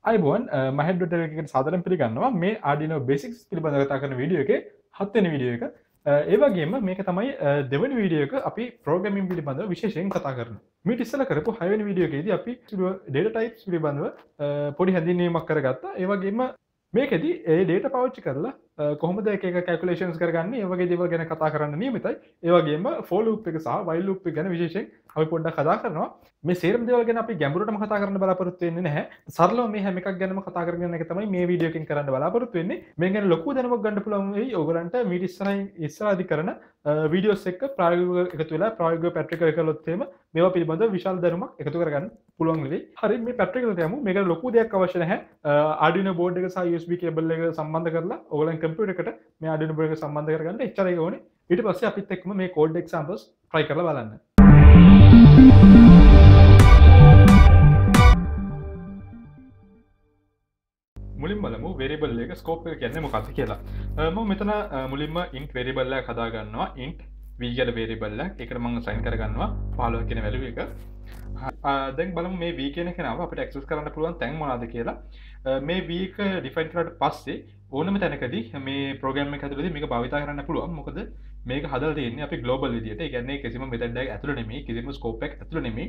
අයිබෝන් මහෙඩ්ඩට සාදරම් පිළිගන්නවා මේ ආඩිනෝ බේසික්ස් පිළිබඳ කතා කරන වීඩියෝ එකේ 7 වෙනි වීඩියෝ එක. ඒ වගේම මේක තමයි දෙවෙනි වීඩියෝ එක අපි ප්‍රෝග්‍රෑමින් පිළිබඳව විශේෂයෙන් කතා කරනවා. මේ ඉස්සෙල්ලා කරපු 6 වෙනි වීඩියෝ එකේදී අපි ඩේටා ටයිප්ස් පිළිබඳව පොඩි හැඳින්වීමක් කරගත්තා. ඒ වගේම මේකෙදි ඒ ඩේටා පාවිච්චි කරලා කොහොමද එක එක කැල්කියුලේෂන්ස් කරගන්නේ ඒ වගේ දේවල් ගැන කතා කරන්න නියමිතයි. ඒ වගේම ෆෝ ලූප් එක සහ වයිල් ලූප් එක ගැන විශේෂයෙන් අපි පොඩ්ඩක් කතා කරනවා. මේ සේරම දේවල් ගැන අපි ගැඹුරටම කතා කරන්න බලාපොරොත්තු වෙන්නේ නැහැ. සරලව මේ හැම එකක් ගැනම කතා කරගෙන යන එක තමයි මේ වීඩියෝ එකෙන් කරන්න බලාපොරොත්තු වෙන්නේ. මේ ගැන ලොකු දැනුමක් ගන්න පුළුවන් වෙයි ඔයගලන්ට මීට ඉස්සරහදී කරන වීඩියෝස් එක්ක ප්‍රායෝගිකව එකතු වෙලා ප්‍රායෝගිකව ප්‍රැක්ටිකල් කළොත් එහෙම මේවා පිළිබඳව විශාල දැනුමක් එකතු කරගන්න පුළුවන් වෙයි. හරි මේ ප්‍රැක්ටිකල් එකට යමු. මේකට ලොකු දෙයක් අවශ්‍ය නැහැ. Arduino board එක සහ USB cable එක සම්බන්ධ කරලා ඔයගලන් කම්පියුටර් එකට මේ Arduino board එක සම්බන්ධ කරගන්න එච්චරයි ඕනේ. ඊට පස්සේ අපිත් එක්කම මේ code examples try කරලා බලන්න. මුලින් බලමු variable එක scope එක කියන්නේ මොකක්ද කියලා. මම මෙතන මුලින්ම int variable එකක් හදා ගන්නවා. int v කියන variable එක. ඒකට මම assign කර ගන්නවා 15 කියන value එක. දැන් බලමු මේ v කියන කෙනාව අපිට access කරන්න පුළුවන් තැන් මොනවාද කියලා. මේ v එක define කරාට පස්සේ ඕනම තැනකදී මේ program එක ඇතුළතදී මේක භාවිතා කරන්න පුළුවන්. මොකද මේක හදලා තියෙන්නේ අපි global විදියට. ඒ කියන්නේ කිසිම method එකක් ඇතුළේ නෙමෙයි, කිසිම scope එකක් ඇතුළේ නෙමෙයි.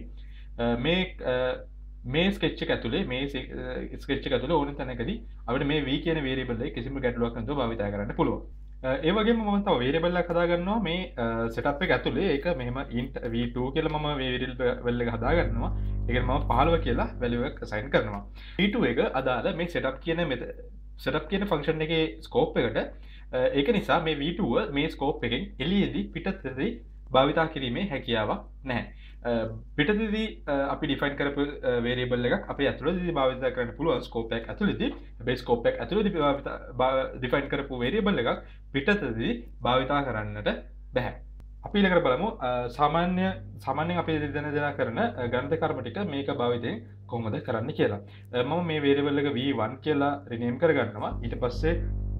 මේ sketch එක ඇතුලේ මේ sketch එක ඇතුලේ ඕන තැනකදී අපිට මේ v කියන variable එක කිසිම ගැටලුවක් නැතුව භාවිතා කරන්න පුළුවන්. ඒ වගේම මම තව variable එකක් හදා ගන්නවා මේ setup එක ඇතුලේ. ඒක මෙහෙම int v2 කියලා මම variable එක හදා ගන්නවා. ඒකට මම 15 කියලා value එක assign කරනවා. v2 එක අදාළ මේ setup කියන function එකේ scope එකට ඒක නිසා මේ v2 මේ scope එකෙන් එළියේදී පිටතදී භාවිතා කිරීමේ හැකියාවක් නැහැ. පිටතදී අපි define කරපු variable එකක් අපි ඇතුළතදී භාවිත කරන්න පුළුවන් scope එක ඇතුළතදී. හැබැයි scope එක ඇතුළතදී define කරපු variable එකක් පිටතදී භාවිත කරන්නට බෑ. අපි ඊළඟට බලමු සාමාන්‍යයෙන් අපි දෙන කරන ගණිත කර්ම ටික මේක භාවිතයෙන් කොහොමද කරන්න කියලා. මම මේ variable එක v1 කියලා rename කරගන්නවා. ඊට පස්සේ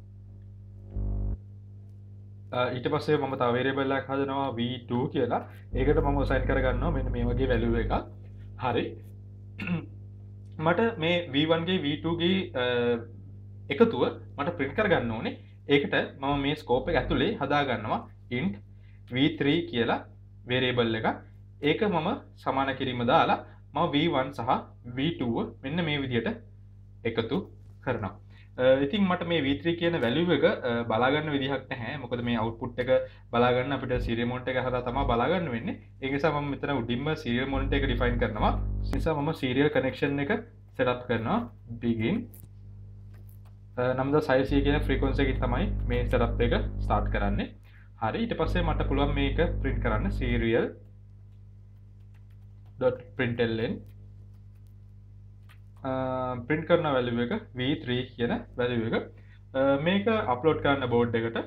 මම තව variable එකක් හදනවා v2 කියලා. ඒකට මම assign කරගන්නවා මෙන්න මේ වගේ value එකක්. හරි. මට මේ v1 ගේ v2 ගේ එකතුව මට print කරගන්න ඕනේ. ඒකට මම මේ scope එක ඇතුලේ හදා ගන්නවා int v3 කියලා variable එකක්. ඒක මම සමාන කිරීම දාලා මම v1 සහ v2 මෙන්න මේ විදිහට එකතු කරනවා. ඉතින් මට මේ v3 කියන value එක බලා ගන්න විදිහක් නැහැ. මොකද මේ output එක බලා ගන්න අපිට serial monitor එක හරහා තමයි බලා ගන්න වෙන්නේ. ඒ නිසා මම මෙතන උඩින්ම serial monitor එක define කරනවා. ඒ නිසා මම serial connection එක set up කරනවා begin 9600 කියන frequency එකකින් තමයි මේ setup එක start කරන්නේ. හරි. ඊට පස්සේ මට පුළුවන් මේක print කරන්න serial.println print කරන value එක v3 කියන value එක මේක upload කරන්න board එකට.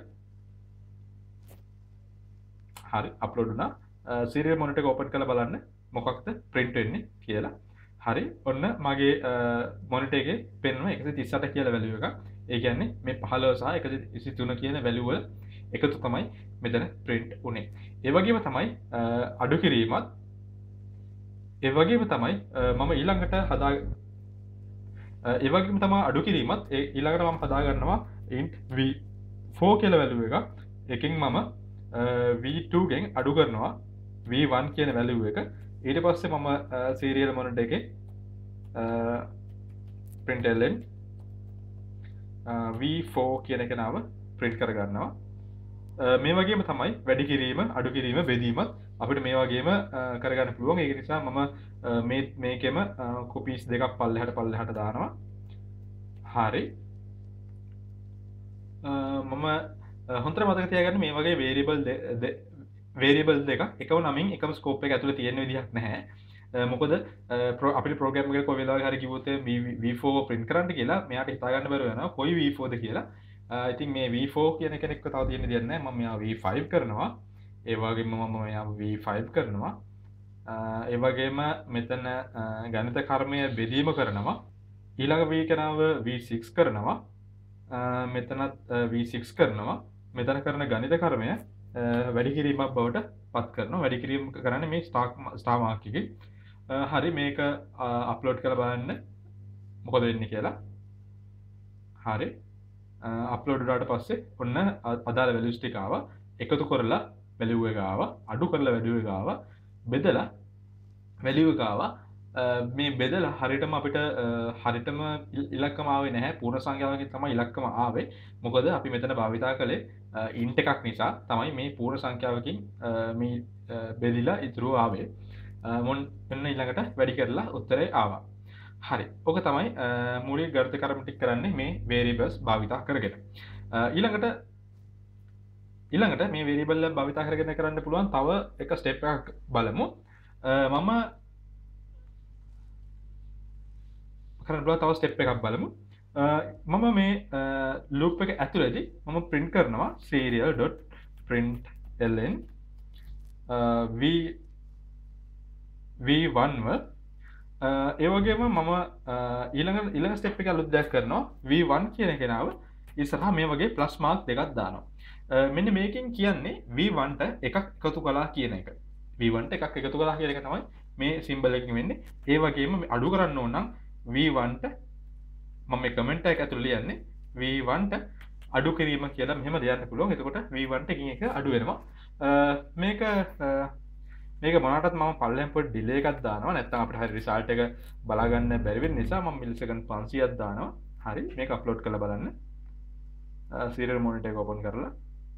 හරි upload වුණා. serial monitor එක open කරලා බලන්න මොකක්ද print වෙන්නේ කියලා. හරි ඔන්න මගේ monitor එකේ පෙන්වන 138 කියලා value එකක්. ඒ කියන්නේ මේ 15 සහ 123 කියන value වල එකතු තමයි මෙතන print උනේ. ඒ වගේම තමයි අඩු කිරීමත් මම ඊළඟට අඩු කිරීමත් ඊළඟට මම හදා ගන්නවා int v4 කියලා value එකක්. එකකින් මම v2 ගෙන් අඩු කරනවා v1 කියන value එක. ඊට පස්සේ මම serial monitor එකේ println v4 කියන එක නම print කර ගන්නවා. මේ වගේම තමයි වැඩි කිරීම අඩු කිරීම බෙදීමත් අපිට මේ වගේම කරගන්න පුළුවන්. ඒක නිසා මම මේකෙම copies දෙකක් පල්ලෙහාට දානවා. හරි. මම හොඳට මතක තියාගන්න මේ වගේ variable දෙකක් එකම නමින් එකම scope එක ඇතුලේ තියෙන විදිහක් නැහැ. මොකද අපිට program එකක කොයි වෙලාවක හරි කිව්වොත් v4 print කරන්න කියලා මෙයාට හිතා ගන්න බැරුව යනවා කොයි v4ද කියලා. ඉතින් මේ v4 කියන කෙනෙක්ව තව තියෙන දෙයක් නැහැ. මම මෙයා v5 කරනවා. ඒ වගේම මම මෙයා v5 කරනවා. ඒ වගේම මෙතන ගණිත කර්මය බෙදීම කරනවා. ඊළඟ v කෙනාව v6 කරනවා. මෙතනත් v6 කරනවා. මෙතන කරන ගණිත කර්මය වැඩි කිරීමක් බවට පත් කරනවා. වැඩි කිරීම කරන්නේ මේ ස්ටාර් මාක් එකකින්. හරි මේක අප්ලෝඩ් කරලා බලන්න. මොකද වෙන්නේ කියලා. හරි අප්ලෝඩ් වුණාට පස්සේ ඔන්න අදාළ වැලියුස් ටික ආවා. එකතු කරලා වැලියු එක ආවා. අඩු කරලා වැලියු එක ආවා. බෙදලා වැලියු එක ආවා. මේ බෙදලා හරියටම අපිට හරියටම ඉලක්කම ආවේ නැහැ. පූර්ණ සංඛ්‍යාවකින් තමයි ඉලක්කම ආවේ. මොකද අපි මෙතන භාවිතා කළේ ඉන්ට් එකක් නිසා තමයි මේ පූර්ණ සංඛ්‍යාවකින් මේ බෙදිලා ඉතුරු ආවේ. මොන් එන්න ඊළඟට වැඩි කරලා උත්තරේ ආවා. හරි ඕක තමයි මූලික ගණිත කර්ම ටික කරන්නේ මේ වේරියබල්ස් භාවිතා කරගෙන. ඊළඟට මේ වේරියබල් එක භාවිතා කරගෙන කරන්න පුළුවන් තව එක ස්ටෙප් එකක් බලමු. මම කරන්න පුළුවන් තව ස්ටෙප් එකක් බලමු. මම මේ ලූප් එක ඇතුළේදී මම print කරනවා serial.println v1 ව ඒ වගේම මම ඊළඟ ස්ටෙප් එක අලුත් දෙයක් කරනවා v1 කියන කෙනාව ඉස්සරහා මේ වගේ ප්ලස් මාර්ක් දෙකක් දානවා. මෙන්න මේකෙන් කියන්නේ v1 ට එකක් එකතු කළා කියන එක. v1 ට එකක් එකතු කළා කියන එක තමයි මේ සිම්බල් එකකින් වෙන්නේ. ඒ වගේම අඩු කරන්න ඕන නම් v1 ට මම මේ කමෙන්ට් එක ඇතුළේ ලියන්නේ v1 ට අඩු කිරීම කියලා මෙහෙම ලියන්න පුළුවන්. එතකොට v1 ට එකින් එක අඩු වෙනවා. මේක මොනකටත් මම පල්ලෙන් පොඩි ඩිලේ එකක් දානවා. නැත්නම් අපිට හරි රිසල්ට් එක බලා ගන්න බැරි වෙන නිසා මම මිලිසෙකන්ඩ් 500ක් දානවා. හරි මේක අප්ලෝඩ් කරලා බලන්න. සීරියල් මොනිටර් එක ඕපන් කරලා.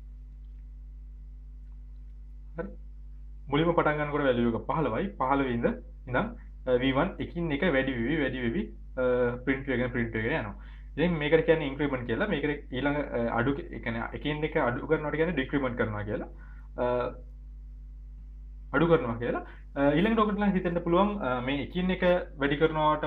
හරි මුලින්ම පටන් ගන්නකොට වැලියු එක 15යි. 15 ඉඳන් v1 එකින් එක වැඩි වෙවි print වෙගෙන යනවා. ඉතින් මේකට කියන්නේ increment කියලා. මේකට ඊළඟ අඩු ඒ කියන්නේ එකින් එක අඩු කරනවට කියන්නේ decrement කරනවා කියලා. අඩු කරනවා කියලා. ඊළඟට ඔකට නම් හිතෙන්න පුළුවන් මේ එකින් එක වැඩි කරනවට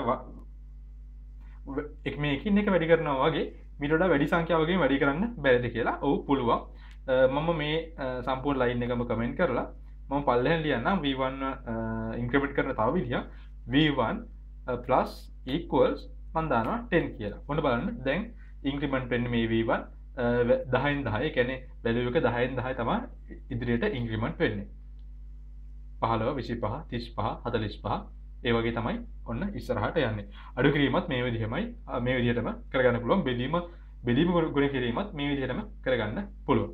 මේ එකින් එක වැඩි කරනවා වගේ මීට වඩා වැඩි සංඛ්‍යාවකින් වැඩි කරන්න බැරිද කියලා. ඔව් පුළුවන්. මම මේ සම්පූර්ණ ලයින් එකම කමෙන්ට් කරලා මම පල්ලෙහෙන් ලියන්නම් v1 ඉන්ක්‍රිමන්ට් කරන තව විදියක් v1 plus equals මම දානවා 10 කියලා. ඔන්න බලන්න දැන් ඉන්ක්‍රිමන්ට් වෙන්නේ මේ v1 10න් 10 ඒ කියන්නේ වැලියු එක 10න් 10 තමයි ඉදිරියට ඉන්ක්‍රිමන්ට් වෙන්නේ. 15 25 35 45 ඒ වගේ තමයි ඔන්න ඉස්සරහට යන්නේ. අඩු කිරීමත් මේ විදිහටම කරගන්න පුළුවන්. බෙදීම ගුණ කිරීමත් මේ විදිහටම කරගන්න පුළුවන්.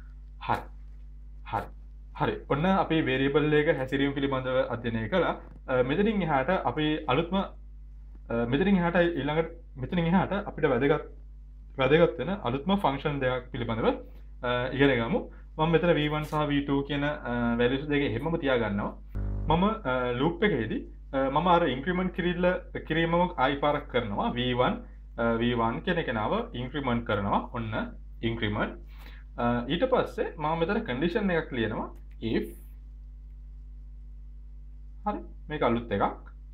හරි ඔන්න අපි වේරියබල් එක හැසිරීම පිළිබඳව අධ්‍යයනය කළා. මෙතනින් එහාට අපි අලුත්ම මෙතනින් එහාට අපිට වැදගත් වෙන අලුත්ම ෆන්ක්ෂන් දෙකක් පිළිබඳව ඉගෙන ගමු. මම මෙතන v1 සහ v2 කියන වැලියුස් දෙක එහෙමම තියාගන්නවා. මම ලූප් එකේදී මම අර ඉන්ක්‍රිමන්ට් කිරීමම ආයි පාරක් කරනවා. v1 කියන කෙනාව ඉන්ක්‍රිමන්ට් කරනවා. ඔන්න ඉන්ක්‍රිමන්ට්. ඊට පස්සේ මම මෙතන කන්ඩිෂන් එකක් ලියනවා if හරි මේක අලුත් එකක්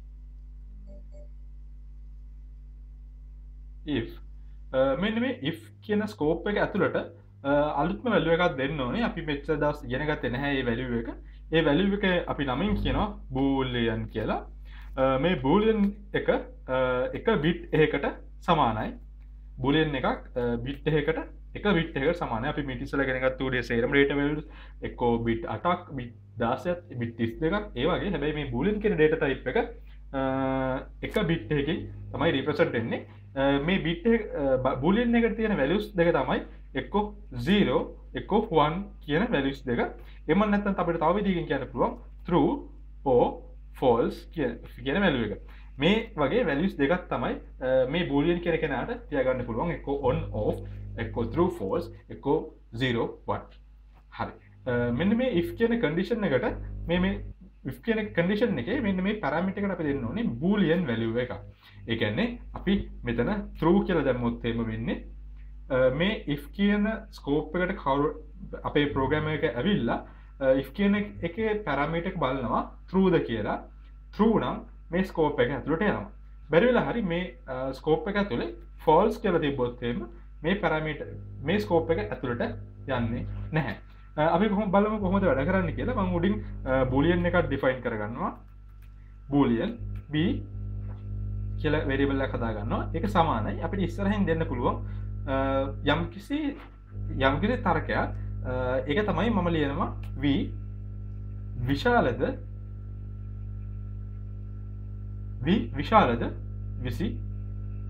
if මෙන්න මේ if කියන ස්කෝප් එක ඇතුළට අලුත්ම වැලියු එකක් දෙන්න ඕනේ. අපි මෙච්චර දවස් ඉගෙන ගත්තේ නැහැ මේ වැලියු එක. ඒ වැලියු එක අපි නමින් කියනවා බූලියන් කියලා. මේ බූලියන් එක එක බිට් එකකට සමානයි. බූලියන් එකක් බිට් එකකට එක බිට් එකකට සමානයි. අපි මේ ඉස්සෙල්ලා ඉගෙන ගත්ත උඩේ සේරම data values එක්කෝ බිට් 8ක් බිට් 16ක් බිට් 32ක් ඒ වගේ. හැබැයි මේ බූලියන් කියන data type එක එක බිට් එකකින් තමයි represent වෙන්නේ. මේ බිට් එක බූලියන් එකට තියෙන values දෙක තමයි එක්කෝ 0 එක්කෝ 1 කියන values දෙක. එමන් නැත්නම් අපිට තව විදිහකින් කියන්න පුළුවන් true or false කියන value එක. මේ වගේ values දෙකක් තමයි මේ boolean කියන කෙනාට තියාගන්න පුළුවන්. එක්කෝ on off එක්කෝ true false එක්කෝ 0 1. හරි. මෙන්න මේ if කියන condition එකට මේ if කියන condition එකේ මෙන්න මේ parameter එකට අපි දෙන්න ඕනේ boolean value එක. ඒ කියන්නේ අපි මෙතන true කියලා දැම්මොත් එහෙම වෙන්නේ මේ if කියන scope එකට අපේ program එක ඇවිල්ලා if කියන එකේ parameter එක බලනවා true ද කියලා. true නම් මේ scope එක ඇතුළට යනවා. බැරි වෙලා හරි මේ scope එක ඇතුලේ false කියලා තිබ්බොත් එහෙම මේ parameter මේ scope එක ඇතුළට යන්නේ නැහැ. අපි බලමු කොහොමද වැඩ කරන්නේ කියලා. මම උඩින් boolean එකක් define කරගන්නවා. boolean b කියලා variable එකක් හදා ගන්නවා. ඒක සමානයි අපිට ඉස්සරහින් දෙන්න පුළුවන් යම්කිසි තර්කයක්. ඒක තමයි මම ලියනවා v විශාලද 20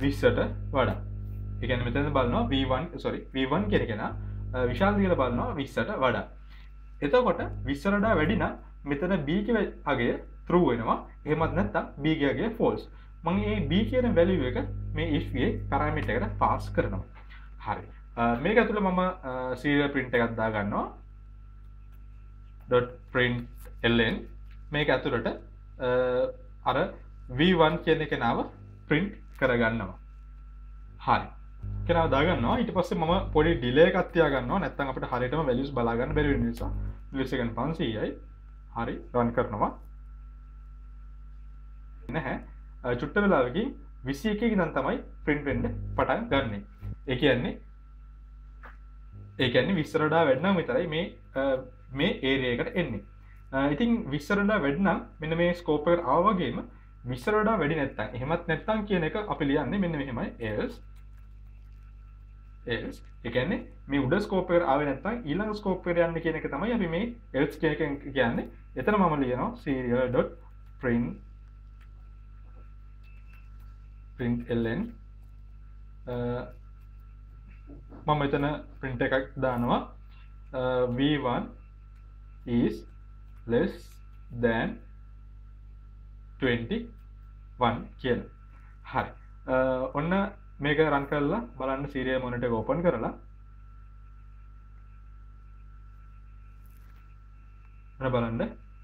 20ට වඩා. ඒ කියන්නේ මෙතන බලනවා v1 කියන කෙනා විශාල කියලා බලනවා 20ට වඩා. එතකොට 20ට වඩා වැඩි නම් මෙතන b ගේ අගය true වෙනවා. එහෙමත් නැත්නම් b ගේ අගය false. මම මේ b කියන value එක මේ if ගේ parameter එකට pass කරනවා. හරි. මේක ඇතුළේ මම serial print එකක් දා ගන්නවා. .println මේක ඇතුළට අර v1 කියන කෙනාව print කරගන්නවා. හරි. කෙනාව දාගන්නවා. ඊට පස්සේ මම පොඩි delay එකක් තියාගන්නවා. නැත්නම් අපිට හරියටම values බලා ගන්න බැරි වෙන නිසා. millisecond 500යි. හරි. run කරනවා. නැහැ. චුට්ට වෙලාවකින් 21 ඉඳන් තමයි print වෙන්න පටන් ගන්නෙ. ඒ කියන්නේ 20ට වඩා වැඩි නම් විතරයි මේ area එකට එන්නේ. ඉතින් 20ට වඩා වැඩි නම් මෙන්න මේ scope එකට ආවා වගේම 20ට වඩා වැඩි නැත්තම් එහෙමත් නැත්තම් කියන එක අපි ලියන්නේ මෙන්න මෙහෙමයි else ඒ කියන්නේ මේ උඩ scope එකට ආවේ නැත්තම් ඊළඟ scope එකට යන්න කියන එක තමයි අපි මේ else කියන එක කියන්නේ. එතන මම ලියනවා serial.println මම මෙතන print එකක් දානවා v1 is less than 21 කියලා. හරි. ඔන්න මේක run කරලා බලන්න serial monitor එක open කරලා බලන්න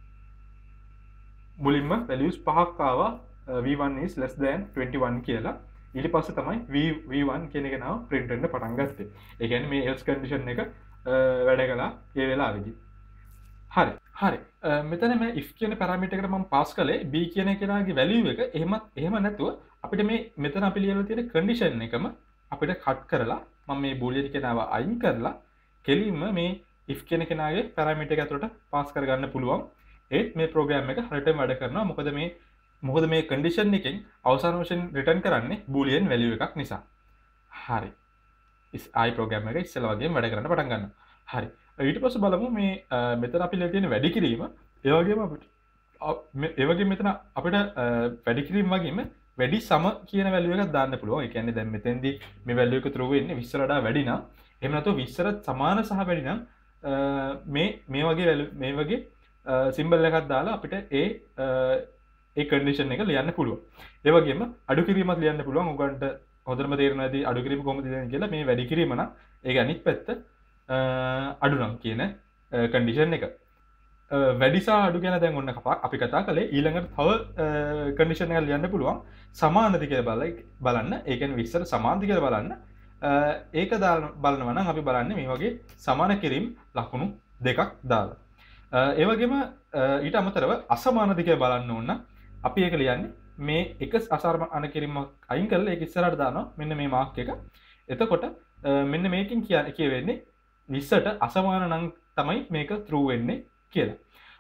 මුලින්ම values පහක් ආවා v1 is less than 21 කියලා. ඊට පස්සේ තමයි v1 කියන එක නම print වෙන්න පටන් ගත්තේ. ඒ කියන්නේ මේ else condition එක වැඩ කළා ඒ වෙලාවේදී. හරි. මෙතන මේ if කියන parameter එකට මම pass කළේ b කියන කෙනාගේ value එක. එහෙම නැතුව අපිට මේ මෙතන අපි ලියලා තියෙන condition එකම අපිට cut කරලා මම මේ boolean කෙනාව අයින් කරලා කෙලින්ම මේ if කියන කෙනාගේ parameter එක ඇතුළට pass කරගන්න පුළුවන්. ඒත් මේ program එක හරියටම වැඩ කරනවා. මොකද මේ condition එකෙන් අවසාන වශයෙන් return කරන්නේ boolean value එකක් නිසා. හරි. I program එක ඉස්සෙල්ලා වගේම වැඩ කරන්න පටන් ගන්නවා. හරි. ඊට පස්සේ බලමු මේ මෙතන අපි ලියලා තියෙන වැඩි කිරීම ඒ වගේම මෙතන අපිට වැඩි කිරීම වගේම වැඩි සම කියන value එකක් දාන්න පුළුවන්. ඒ කියන්නේ දැන් මෙතෙන්දී මේ value එක true වෙන්නේ 20ට වඩා වැඩි නම් එහෙම නැත්නම් 20ට සමාන සහ වැඩි නම් මේ වගේ symbol එකක් දාලා අපිට ඒ condition එක ලියන්න පුළුවන්. ඒ වගේම අඩු කිරීමක් ලියන්න පුළුවන්. ඔයගොල්ලන්ට හොඳටම තේරෙනවා ඇති අඩු කිරීම කොහොමද ලියන්නේ කියලා. මේ වැඩි කිරීම නම් ඒක අනිත් පැත්ත අඩු නම් කියන condition එක. වැඩි සහ අඩු ගැන දැන් ඔන්න අපි කතා කළේ. ඊළඟට තව condition එකක් ලියන්න පුළුවන්. සමානද කියලා බලන්න. ඒ කියන්නේ 20ට සමානද කියලා බලන්න. ඒක බලනවා නම් අපි බලන්නේ මේ වගේ සමාන කිරීම ලකුණු දෙකක් දාලා. ඒ වගේම ඊට අමතරව අසමානද කියලා බලන්න ඕන නම් අපි ඒක ලියන්නේ මේ එක අසමාන කිරීමක් අයින් කරලා ඒක ඉස්සරහට දානවා මෙන්න මේ මාක් එක. එතකොට මෙන්න මේකෙන් කියවෙන්නේ 20ට අසමාන නම් තමයි මේක true වෙන්නේ කියලා.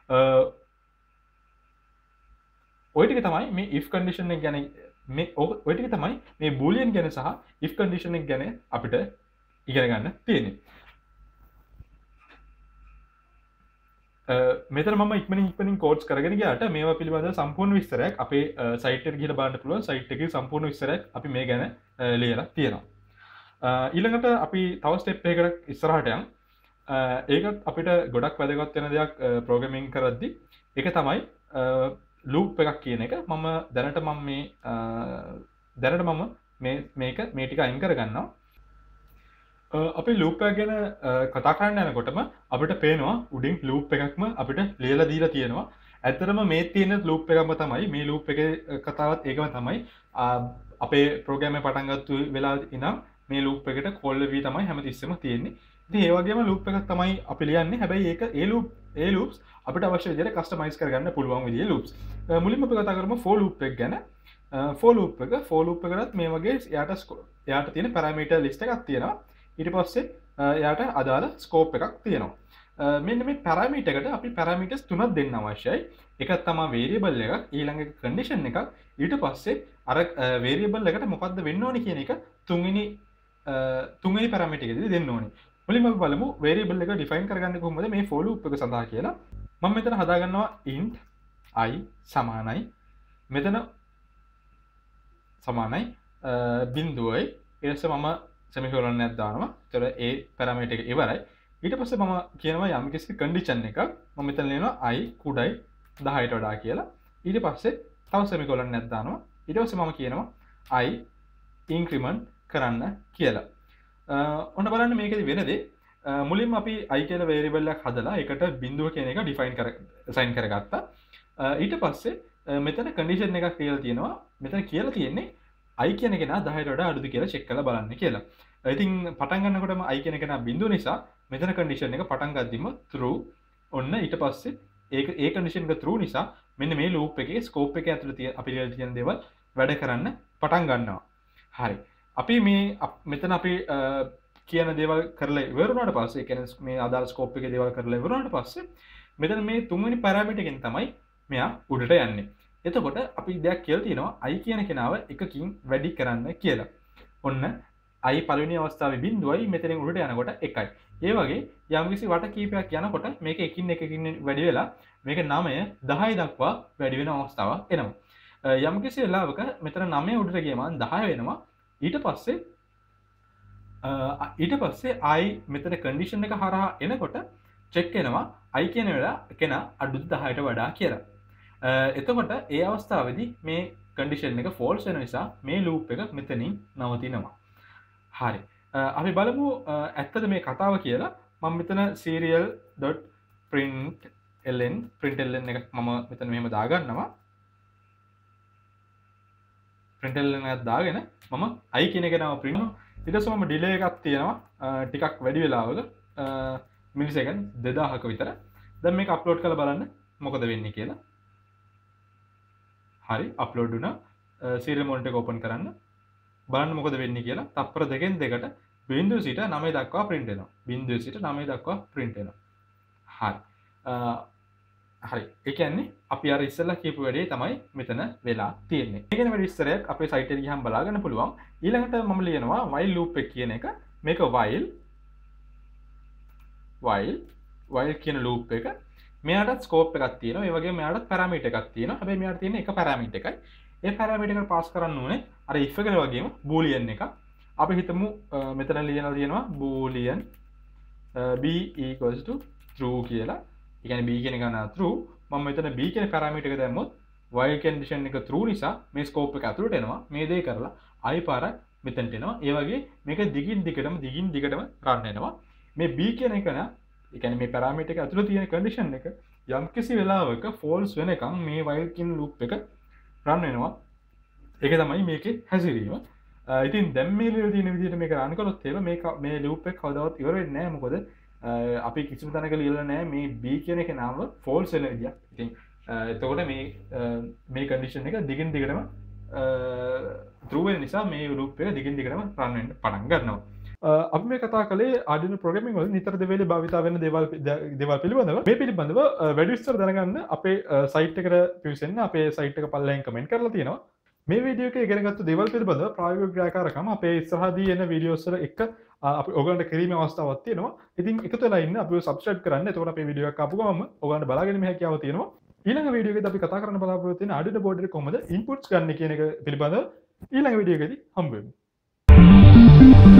ඔය ටික තමයි මේ if condition එක ගැන ඔය ටික තමයි මේ boolean ගැන සහ if condition එක ගැන අපිට ඉගෙන ගන්න තියෙන්නේ. මෙතන මම ඉක්මනින් කෝඩ්ස් කරගෙන ගියාට මේවා පිළිබඳව සම්පූර්ණ විස්තරයක් අපේ සයිට් එකට ගිහලා බලන්න පුළුවන්. සයිට් එකේ සම්පූර්ණ විස්තරයක් අපි මේ ගැන ලියලා තියෙනවා. ඊළඟට අපි තව ස්ටෙප් එකකට ඉස්සරහට යමු. ඒකත් අපිට ගොඩක් වැදගත් වෙන දෙයක් ප්‍රෝග්‍රෑමින් කරද්දී. ඒක තමයි ලූප් එකක් කියන එක. මම දැනට මේක මේ ටික අයින් කරගන්නවා. අපි ලූප් එක ගැන කතා කරන්න යනකොටම අපිට පේනවා උඩින් ලූප් එකක්ම අපිට ලියලා දීලා තියෙනවා. ඇත්තටම මේ තියෙන ලූප් එකක්ම තමයි මේ ලූප් එකේ කතාවත් ඒකම තමයි. අපේ ප්‍රෝග්‍රෑම් එක පටන් ගත්ත වෙලාවේ ඉඳන් මේ ලූප් එකට කෝල් වෙවි තමයි හැමතිස්සෙම තියෙන්නේ. ඉතින් ඒ වගේම ලූප් එකක් තමයි අපි ලියන්නේ. හැබැයි ඒක ඒ ලූප්ස් අපිට අවශ්‍ය විදිහට කස්ටමයිස් කරගන්න පුළුවන් විදිහේ ලූප්ස්. මුලින්ම අපි කතා කරමු for loop එක ගැන. for loop එකකට මේ වගේ එයාට තියෙන parameter list එකක් තියෙනවා. ඊට පස්සේ එයාට අදාළ ස්කෝප් එකක් තියෙනවා. මෙන්න මේ parameter එකට අපි parameters තුනක් දෙන්න අවශ්‍යයි. එකක් තමයි variable එකක්, ඊළඟ එක condition එකක්, ඊට පස්සේ අර variable එකට මොකද්ද වෙන්න ඕනේ කියන එක තුන්වෙනි parameter එකේදී දෙන්න ඕනේ. මුලින්ම අපි බලමු variable එක define කරගන්නේ කොහොමද මේ for loop එක සඳහා කියලා. මම මෙතන හදාගන්නවා int I සමානයි මෙතන සමානයි බිඳුවයි ඊට පස්සේ මම semicolon එකක් දානවා. ඒතර ඒ පැරාමීටර් එක ඉවරයි. ඊට පස්සේ මම කියනවා යම් කිසි කන්ඩිෂන් එකක් මම මෙතන ලියනවා i කුඩයි 10ට වඩා කියලා. ඊට පස්සේ තව semicolon එකක් දානවා. ඊට පස්සේ මම කියනවා i increment කරන්න කියලා. ඔන්න බලන්න මේකෙදි වෙනදේ මුලින්ම අපි i කියලා variable එකක් හදලා ඒකට බිඳුව කියන එක define assign කරගත්තා. ඊට පස්සේ මෙතන condition එකක් කියලා තියෙනවා. මෙතන කියලා තියෙන්නේ i කියන කෙනා 10ට වඩා අඩුද කියලා check කරලා බලන්න කියලා. ඉතින් පටන් ගන්නකොටම i කියන කෙනා බිඳුව නිසා මෙතන condition එක පටන් ගද්දිම true. ඔන්න ඊට පස්සේ ඒ condition එක true නිසා මෙන්න මේ loop එකේ scope එක ඇතුළේ අපි ලියලා තියෙන දේවල් වැඩ කරන්න පටන් ගන්නවා. හරි. අපි මේ මෙතන අපි කියන දේවල් කරලා ඉවර වුණාට පස්සේ ඒ කියන්නේ මේ අදාළ ස්කෝප් එකේ දේවල් කරලා ඉවර වුණාට පස්සේ මෙතන මේ තුන්වෙනි පැරාමීටර් එකෙන් තමයි මෙයා උඩට යන්නේ. එතකොට අපි දෙයක් කියලා තියෙනවා i කියන කෙනාව එකකින් වැඩි කරන්න කියලා. ඔන්න i පළවෙනි අවස්ථාවේ බිඳුවයි මෙතනින් උඩට යනකොට 1යි. ඒ වගේ යම්කිසි වට කීපයක් යනකොට මේක එකින් වැඩි වෙලා මේක 9 10 දක්වා වැඩි වෙන අවස්ථාවක් එනවා. යම්කිසි වෙලාවක මෙතන 9 උඩට ගියම 10 වෙනවා. ඊට පස්සේ i මෙතන කන්ඩිෂන් එක හරහා එනකොට චෙක් වෙනවා i කියන වෙලාව කෙනා අඩු 10ට වඩා කියලා. එතකොට ඒ අවස්ථාවේදී මේ කන්ඩිෂන් එක false වෙන නිසා මේ loop එක මෙතනින් නවතිනවා. හරි. අපි බලමු ඇත්තද මේ කතාව කියලා. මම මෙතන serial.println එකක් මම මෙතන මෙහෙම දාගන්නවා. println එකක් දාගෙන මම i කියන එක නම print කරනවා. ඊට පස්සේ මම delay එකක් තියෙනවා ටිකක් වැඩි වෙලාවක මිලිසෙකන්ඩ් 2000ක විතර. දැන් මේක අප්ලෝඩ් කරලා බලන්න මොකද වෙන්නේ කියලා. හරි අප්ලෝඩ් වුණා. serial monitor එක open කරන්න. බලන්න මොකද වෙන්නේ කියලා. තප්පර දෙකෙන් දෙකට බිඳුව සිට 9 දක්වා print වෙනවා. බිඳුව සිට 9 දක්වා print වෙනවා. හරි. හරි. ඒ කියන්නේ අපි අර ඉස්සෙල්ලා කියපු වැඩේ තමයි මෙතන වෙලා තියෙන්නේ. මේ ගැන වැඩි විස්තරයක් අපේ site එකේ ගියහම බලාගන්න පුළුවන්. ඊළඟට මම ලියනවා while loop එක කියන එක. මේක while කියන loop එක. මෙයාට scope එකක් තියෙනවා. ඒ වගේම මෙයාට parameter එකක් තියෙනවා. හැබැයි මෙයාට තියෙන එක parameter එකයි. ඒ parameter එක pass කරන්න ඕනේ අර if එකේ වගේම boolean එකක්. අපි හිතමු මෙතන ලියනවා boolean b equals to true කියලා. ඒ කියන්නේ b කියන එක නා true. මම මෙතන b කියන parameter එක දැම්මොත් while condition එක true නිසා මේ scope එක ඇතුළට එනවා. මේ දේ කරලා i පාරක් මෙතනට එනවා. ඒ වගේ මේක දිගින් දිගටම run වෙනවා. මේ b කියන එක නා ඒ කියන්නේ මේ parameter එක ඇතුළේ තියෙන condition එක යම්කිසි වෙලාවක false වෙනකන් මේ while කියන loop එක run වෙනවා. ඒක තමයි මේකේ හැසිරීම. ඉතින් දැන් මේ ලියලා තියෙන විදිහට මේක run කරොත් එහෙම මේ loop එක කවදාවත් ඉවර වෙන්නේ නැහැ. මොකද අපි කිසිම තැනක ලියලා නැහැ මේ b කියන එක නම false වෙන විදියක්. ඉතින් එතකොට මේ condition එක දිගින් දිගටම true වෙන නිසා මේ loop එක දිගින් දිගටම run වෙන්න පටන් ගන්නවා. අපි මේ කතා කළේ Arduino programming වල නිතර දෙවේලේ භාවිතා වෙන දේවල් පිළිබඳව. මේ පිළිබඳව වැඩි විස්තර දැනගන්න අපේ site එකට පිවිසෙන්න. අපේ site එක පල්ලෙන් comment කරලා තියෙනවා. මේ වීඩියෝ එකේ ඉගෙනගත්තු දේවල් පිළිබඳව ප්‍රායෝගික ක්‍රියාකාරකම් අපේ ඉස්සරහදී එන වීඩියෝස් වල එක අපි ඔයගලන්ට කිරීමේ අවස්ථාවක් තියෙනවා. ඉතින් එකතු වෙලා ඉන්න අපිව subscribe කරන්න. එතකොට අපේ වීඩියෝ එකක් ආපු ගමන් ඔයගලන්ට බලාගෙන මේ හැකියාව තියෙනවා. ඊළඟ වීඩියෝ එකේදී අපි කතා කරන්න බලාපොරොත්තු වෙන Arduino board එකේ කොහොමද inputs ගන්න කියන එක පිළිබඳව ඊළඟ වීඩියෝ එකේදී හම්බ වෙමු.